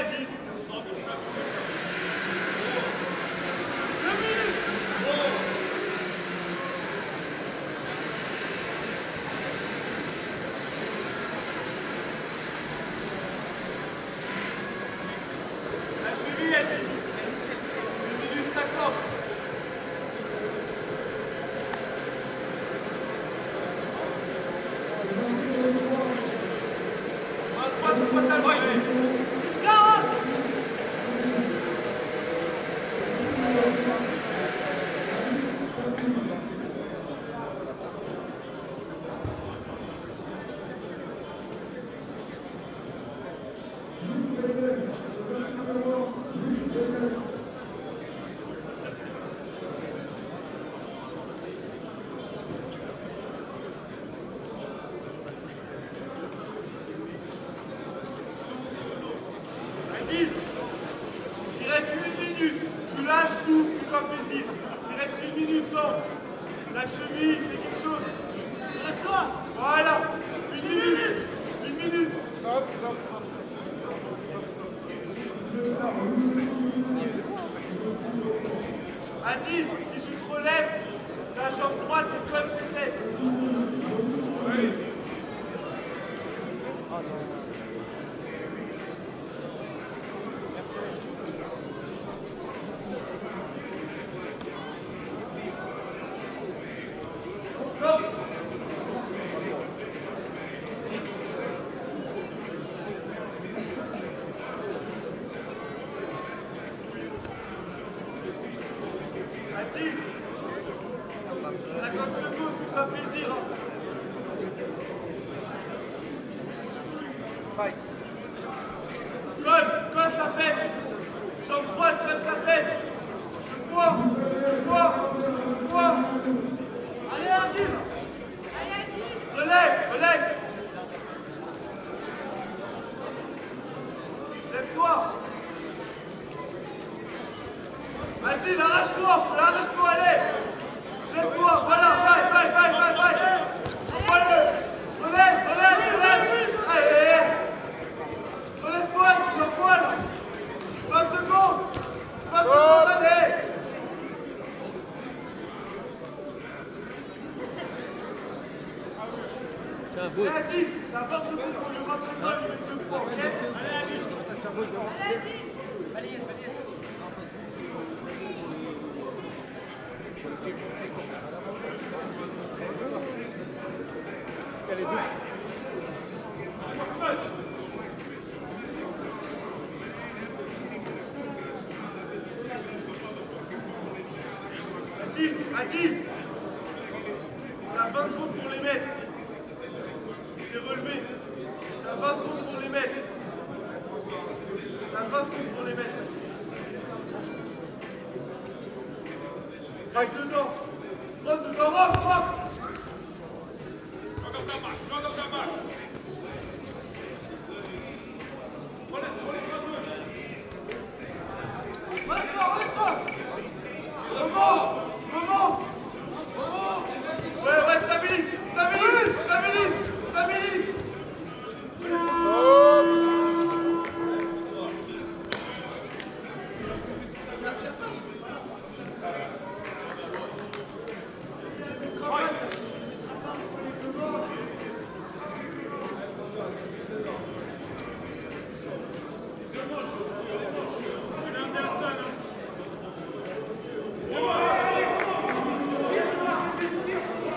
Adil. 2 minutes. T'as suivi, Adil. 2 minutes 50. Il reste 1 minute. Tu lâches tout, fais-toi plaisir. Il reste 1 minute 30. La cheville, c'est quelque chose. Lève-toi. Voilà. 1 minute. 1 minute. Stop, stop, stop. Adil, si tu te relèves, ta jambe droite est comme ses fesses. Oui. Adil, 50 secondes pour ton plaisir. Fight. Colle sa fesse. Jambe droite, colle sa fesse. Poids. Allez, Adil. Relève. Lève-toi. Adil, arrache-toi, allez. Lève-toi, voilà, vai. Relève. Allez. Relève-toi, tu dois quoi là. 20 secondes, allez. Adil, t'as 20 secondes pour lui rentrer dans une minute de poids, ok? Allez. Adil, on a 20 secondes pour les mettre. Il s'est relevé. T'as 20 secondes pour les mettre. Reste dedans.